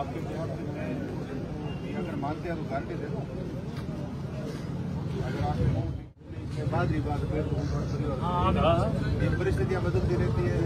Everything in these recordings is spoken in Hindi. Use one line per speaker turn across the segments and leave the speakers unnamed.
आपके अगर मानते हैं तो गारंटी दे दो। अगर आपके बाद ही बात परिस्थितियाँ बदलती रहती है।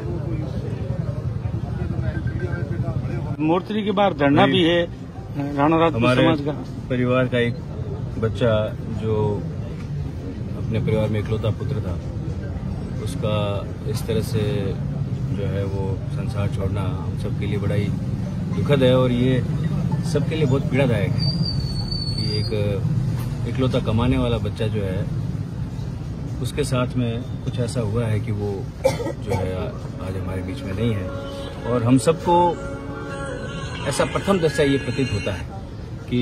मूर्ति के बाहर धरना भी है राणा राजपूत समाज का।
परिवार का एक बच्चा जो अपने परिवार में इकलौता पुत्र था, उसका इस तरह से जो है वो संसार छोड़ना हम सबके लिए बड़ा ही दुखद है। और ये सबके लिए बहुत पीड़ादायक है कि एक इकलौता कमाने वाला बच्चा जो है उसके साथ में कुछ ऐसा हुआ है कि वो जो है आज हमारे बीच में नहीं है। और हम सबको ऐसा प्रथम दृष्टया ये प्रतीत होता है कि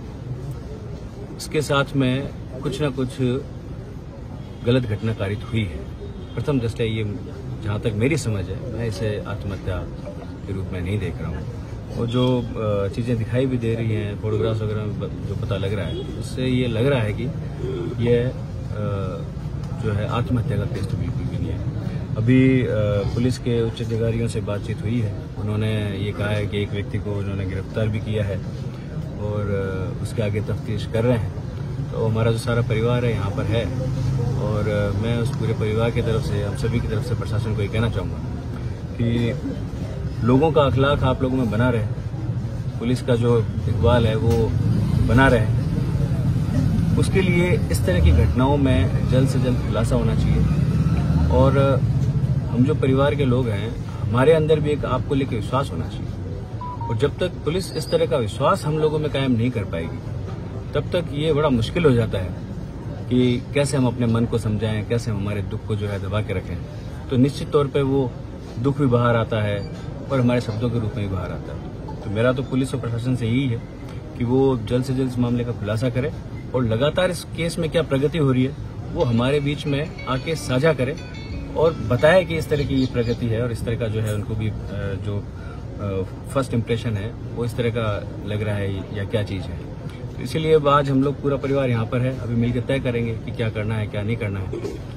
इसके साथ में कुछ न कुछ गलत घटना कारित हुई है। प्रथम दृष्टया ये जहाँ तक मेरी समझ है, मैं इसे आत्महत्या के रूप में नहीं देख रहा हूँ। और जो चीज़ें दिखाई भी दे रही हैं, फोटोग्राफ्स वगैरह में जो पता लग रहा है, उससे ये लग रहा है कि ये जो है आत्महत्या का केस तो बिल्कुल भी नहीं है। अभी पुलिस के उच्च अधिकारियों से बातचीत हुई है, उन्होंने ये कहा है कि एक व्यक्ति को उन्होंने गिरफ्तार भी किया है और उसके आगे तफ्तीश कर रहे हैं। तो हमारा जो सारा परिवार है यहाँ पर है और मैं उस पूरे परिवार की तरफ से, हम सभी की तरफ से प्रशासन को ये कहना चाहूँगा कि लोगों का अखलाक आप लोगों में बना रहे, पुलिस का जो इकबाल है वो बना रहे। उसके लिए इस तरह की घटनाओं में जल्द से जल्द खुलासा होना चाहिए। और हम जो परिवार के लोग हैं, हमारे अंदर भी एक आपको लेकर विश्वास होना चाहिए। और जब तक पुलिस इस तरह का विश्वास हम लोगों में कायम नहीं कर पाएगी, तब तक ये बड़ा मुश्किल हो जाता है कि कैसे हम अपने मन को समझाएं, कैसे हम हमारे दुख को जो है दबा के रखें। तो निश्चित तौर पे वो दुख भी बाहर आता है और हमारे शब्दों के रूप में भी बाहर आता है। तो मेरा तो पुलिस और प्रशासन से यही है कि वो जल्द से जल्द इस मामले का खुलासा करे और लगातार इस केस में क्या प्रगति हो रही है वो हमारे बीच में आके साझा करे और बताए कि इस तरह की ये प्रगति है और इस तरह का जो है उनको भी जो फर्स्ट इम्प्रेशन है वो इस तरह का लग रहा है या क्या चीज़ है। तो इसीलिए आज हम लोग पूरा परिवार यहाँ पर है, अभी मिलकर तय करेंगे कि क्या करना है क्या नहीं करना है।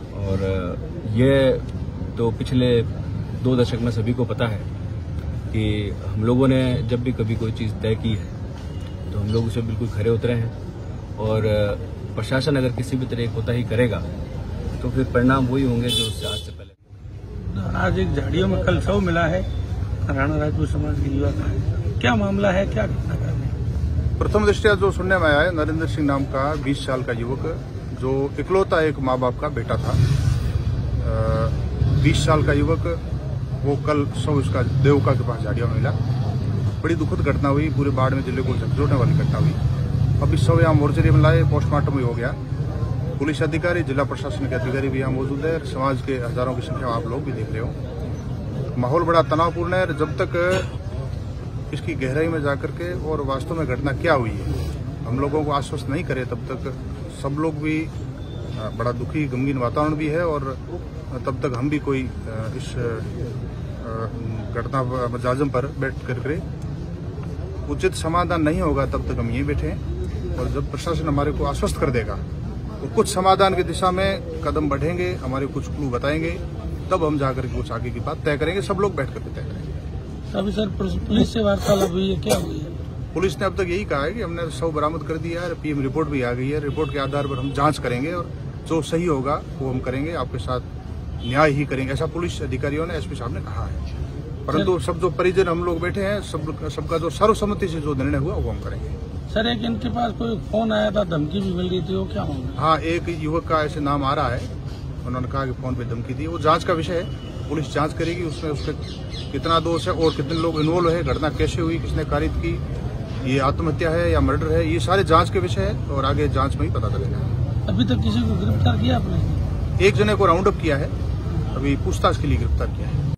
और ये तो पिछले 2 दशक में सभी को पता है कि हम लोगों ने जब भी कभी कोई चीज़ तय की है तो हम लोग उसे बिल्कुल खरे उतरे हैं। और प्रशासन अगर किसी भी तरह कोताही करेगा तो फिर परिणाम वही होंगे जो उससे आज से पहले।
आज एक झाड़ियों में कल शव मिला है राणा राजपूत समाज के युवा का, क्या मामला है, क्या घटना है?
प्रथम दृष्टया जो सुनने में आया है, नरेंद्र सिंह नाम का 20 साल का युवक जो इकलौता एक माँ बाप का बेटा था। 20 साल का युवक वो कल शव उसका देवका के पास झाड़ियों में मिला। बड़ी दुखद घटना हुई, पूरे बाढ़ में जिले को झकझोरने वाली घटना हुई। अभी सब यहाँ मोर्चरी में लाए, पोस्टमार्टम भी हो गया। पुलिस अधिकारी, जिला प्रशासन के अधिकारी भी यहाँ मौजूद है। समाज के हजारों की संख्या में आप लोग भी देख रहे हो। माहौल बड़ा तनावपूर्ण है। जब तक इसकी गहराई में जाकर के और वास्तव में घटना क्या हुई है हम लोगों को आश्वस्त नहीं करे, तब तक सब लोग भी बड़ा दुखी गमगीन वातावरण भी है। और तब तक हम भी कोई इस घटना जाजम पर बैठ करके उचित समाधान नहीं होगा, तब तक हम यहीं बैठे हैं। और जब प्रशासन हमारे को आश्वस्त कर देगा तो कुछ समाधान की दिशा में कदम बढ़ेंगे, हमारे कुछ क्लू बताएंगे, तब हम जाकर के कुछ आगे की बात तय करेंगे। सब लोग बैठ करके तय करेंगे।
अभी सर पुलिस से वार्तालाप हुई है, क्या हुई है?
पुलिस ने अब तक यही कहा है कि हमने शव बरामद कर दिया है, पीएम रिपोर्ट भी आ गई है। रिपोर्ट के आधार पर हम जांच करेंगे और जो सही होगा वो हम करेंगे, आपके साथ न्याय ही करेंगे, ऐसा पुलिस अधिकारियों ने, एसपी साहब ने कहा है। परंतु सब जो परिजन हम लोग बैठे हैं, सबका जो सर्वसम्मति से जो निर्णय हुआ वो हम करेंगे।
सर एक इनके पास कोई फोन आया था, धमकी भी मिल रही थी, वो क्या होगा?
हाँ, एक युवक का ऐसे नाम आ रहा है, उन्होंने कहा कि फोन पे धमकी दी। वो जांच का विषय है, पुलिस जांच करेगी उसमें उसका कितना दोष है और कितने लोग इन्वॉल्व है, घटना कैसे हुई, किसने कारित की, ये आत्महत्या है या मर्डर है, ये सारे जांच के विषय है और आगे जांच में ही पता चलेगा।
अभी तक किसी को गिरफ्तार किया आपने?
एक जने को राउंड अप किया है, अभी पूछताछ के लिए गिरफ्तार किया है।